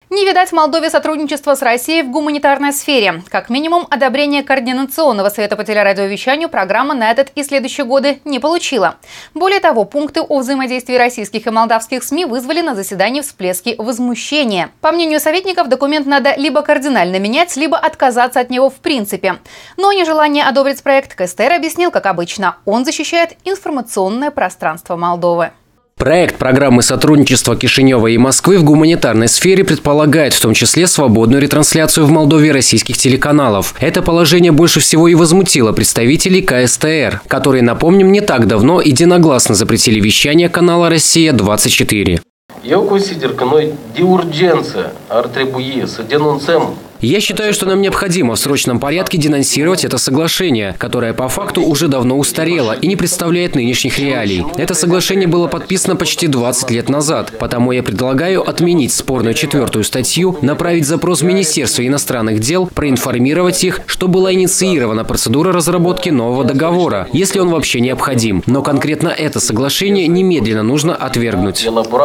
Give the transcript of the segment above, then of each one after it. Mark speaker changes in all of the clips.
Speaker 1: Не видать в Молдове сотрудничества с Россией в гуманитарной сфере. Как минимум, одобрение Координационного совета по телерадиовещанию программа на этот и следующие годы не получила. Более того, пункты о взаимодействии российских и молдавских СМИ вызвали на заседании всплески возмущения. По мнению советников, документ надо либо кардинально менять, либо отказаться от него в принципе. Но нежелание одобрить проект КСТР объяснил, как обычно. Он защищает информационное пространство Молдовы.
Speaker 2: Проект программы сотрудничества Кишинева и Москвы в гуманитарной сфере предполагает в том числе свободную ретрансляцию в Молдове российских телеканалов. Это положение больше всего и возмутило представителей КСТР, которые, напомним, не так давно единогласно запретили вещание канала «Россия-24».
Speaker 3: Eu consider că noi, de urgență, ar trebui să denunțăm.
Speaker 2: Я считаю, что нам необходимо в срочном порядке денонсировать это соглашение, которое по факту уже давно устарело и не представляет нынешних реалий. Это соглашение было подписано почти 20 лет назад, потому я предлагаю отменить спорную 4-ю статью, направить запрос в Министерство иностранных дел, проинформировать их, что была инициирована процедура разработки нового договора, если он вообще необходим. Но конкретно это соглашение немедленно нужно отвергнуть.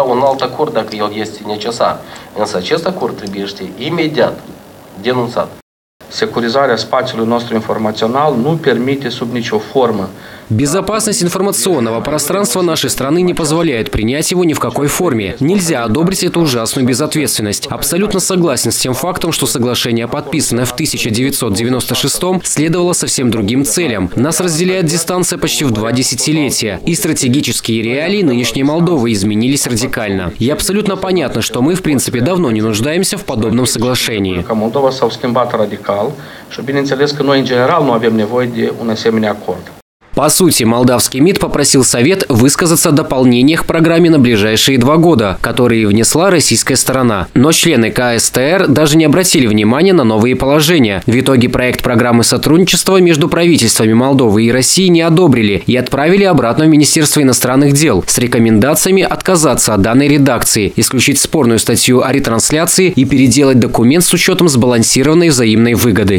Speaker 3: Denunțat.
Speaker 4: Securizarea spațiului nostru informațional nu permite sub nicio formă.
Speaker 2: Безопасность информационного пространства нашей страны не позволяет принять его ни в какой форме. Нельзя одобрить эту ужасную безответственность. Абсолютно согласен с тем фактом, что соглашение, подписанное в 1996-м, следовало совсем другим целям. Нас разделяет дистанция почти в 2 десятилетия. И стратегические реалии нынешней Молдовы изменились радикально. И абсолютно понятно, что мы, в принципе, давно не нуждаемся в подобном соглашении.
Speaker 4: Moldova s-au schimbat radical și bineînțeles că noi în general nu avem nevoie de un asemenea acord.
Speaker 2: По сути, молдавский МИД попросил Совет высказаться о дополнениях к программе на ближайшие 2 года, которые внесла российская сторона. Но члены КСТР даже не обратили внимания на новые положения. В итоге проект программы сотрудничества между правительствами Молдовы и России не одобрили и отправили обратно в Министерство иностранных дел с рекомендациями отказаться от данной редакции, исключить спорную статью о ретрансляции и переделать документ с учетом сбалансированной взаимной выгоды.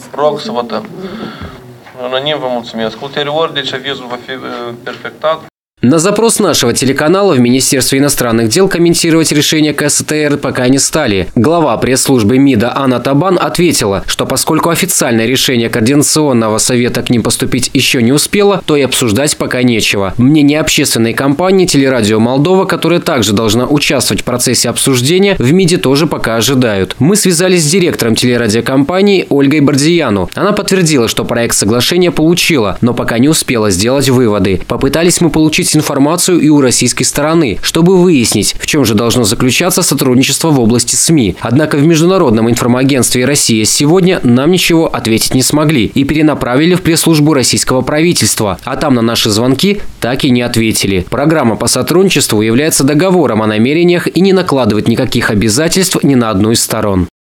Speaker 4: Anonim vă mulțumesc. Ulterior, deci avizul va fi perfectat.
Speaker 2: На запрос нашего телеканала в Министерство иностранных дел комментировать решение КСТР пока не стали. Глава пресс-службы МИДа Анна Табан ответила, что поскольку официальное решение Координационного совета к ним поступить еще не успело, то и обсуждать пока нечего. Мнение общественной компании «Телерадио Молдова», которая также должна участвовать в процессе обсуждения, в МИДе тоже пока ожидают. Мы связались с директором телерадиокомпании Ольгой Бардияну. Она подтвердила, что проект соглашения получила, но пока не успела сделать выводы. Попытались мы получить информацию и у российской стороны, чтобы выяснить, в чем же должно заключаться сотрудничество в области СМИ. Однако в Международном информагентстве «Россия сегодня» нам ничего ответить не смогли и перенаправили в пресс-службу российского правительства, а там на наши звонки так и не ответили. Программа по сотрудничеству является договором о намерениях и не накладывает никаких обязательств ни на одну из сторон.